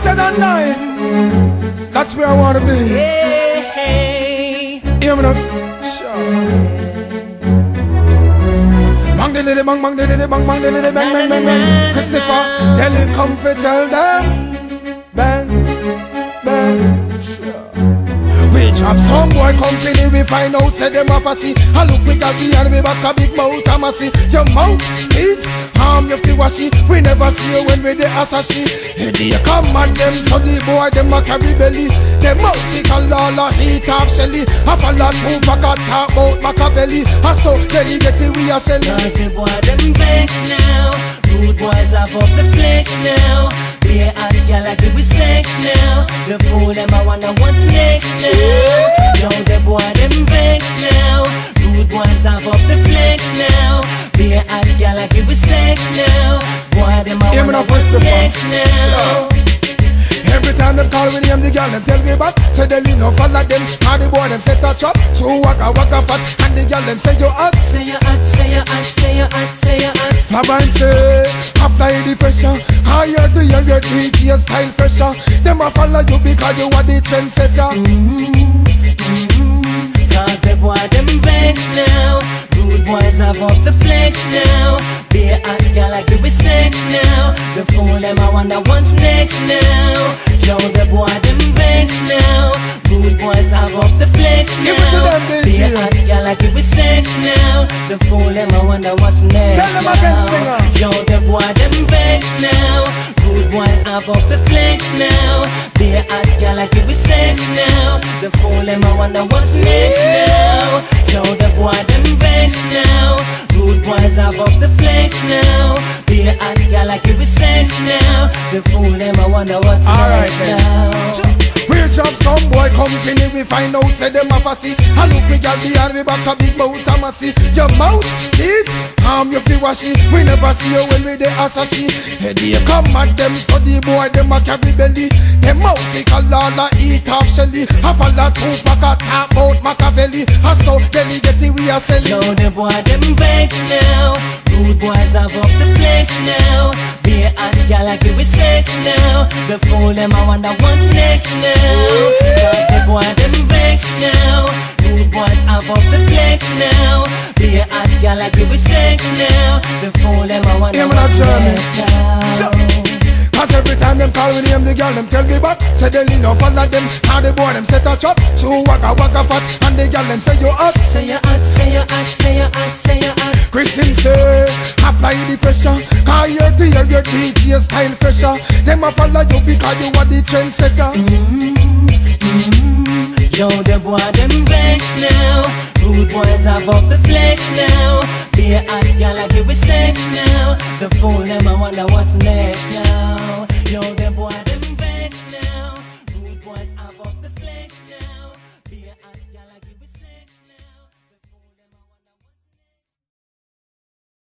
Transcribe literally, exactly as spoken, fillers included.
Larger than life. That's where I wanna be. Hey, hey. Hear me now. Sure. Bang de de bang bang de de bang bang de de bang bang bang bang. Christopher, tell him come for tell them. Bang, bang. Sure. We drop some boy company, we find out say them a fussy. I look we got the and we back a big mouth a massy. Your mouth, teeth, arm you feel washy. We never see you when we the assassin. Hey, they come at them so the boy them a carry belly. Them mouth they call all a heat up Shelly. I fall a two pack a talk about Machiavelli. I saw Kelly get it we a sell. Cause the boy them vex now. Rude boys above the flex now. Play at the girl like it with sex now. The fool them I wanna what's next now. Yo, the boy them vex now. Rude boys above the flex now. Play at the girl like it with sex now. Boy them I wanna what's next now. Every time them call me name the girl them tell me back. Say they lean up follow them. How the boy them set a trap. So waka waka fat. And the girl them say you hot. Say you hot, say you hot, say you hot, say you hot. Flaban say apply the pressure. Higher to your your D J style pressure. Them a follow you because you are the trendsetter. Mm-hmm. Mm-hmm. Cause the boy them vex now. Rude boys above the flex now. Be a girl like you with sex now. The fool them I wonder what's next now. Yo, the boy them vex now. Rude boys above the flex now. Give it to them, D J. Be a girl like you with sex now. The fool them I wonder what's next. Tell them now. again, singer. Yo, the boy them vex now. Rude boys above the flex now. Be a girl like you with sex now. The fool them I wonder what's next now. Yo, the boy them vex now. Rude boys above the flex now. Be a girl like you with sex now. The fool them I wonder what's all next right, now. We job some boy company, we find out say them a fussy. I look we got the and we back a big mouth a massy. Your mouth, teeth, arm you feel washy. We never see you when we the assassin. Hey, they come at them so the boy them a carry belly. Them mouth they call all a eat off Shelly. I fall a two pack a talk about Machiavelli. I saw Kelly get it we a sell. Yo, the boy them vex now. Rude boys above the flex now. Be a girl like you with sex now. The fool them I wonder what's next now. Cause the boy them vex now. Rude boys above the flex now. Be a girl like you with sex now. The fool them I wonder what's next now. Cause every time them call me name the girl them tell me back. Say they lean up follow them. How the boy them set a trap. So waka waka fat. And the girl them say you hot. Say you hot, say you hot, say you hot, say you hot. Chris him say apply the pressure. Cause you're the your D J style pressure. Them a follow you because you are the trendsetter. Mm-hmm. Mm-hmm. Yo, the boy them vex now. Rude boys above the flex now. Be a girl like you with sex now. The fool them I wonder what's next now. Yo,